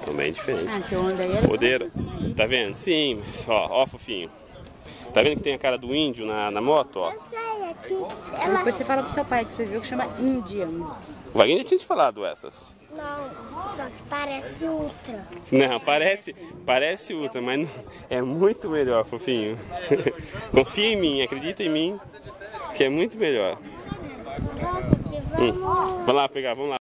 São bem diferentes. Ah, que onda aí era Poder, tá vendo? Sim, mas ó, fofinho. Tá vendo que tem a cara do índio na moto, ó? Eu sei, aqui. Depois você fala pro seu pai que você viu que chama Índia. O Wagner já tinha te falado essas. Não, só que parece Ultra. Não, parece Ultra, mas não, é muito melhor, fofinho. Confia em mim, acredita em mim, que é muito melhor. Nossa, aqui vamos... Vamos lá pegar, vamos lá.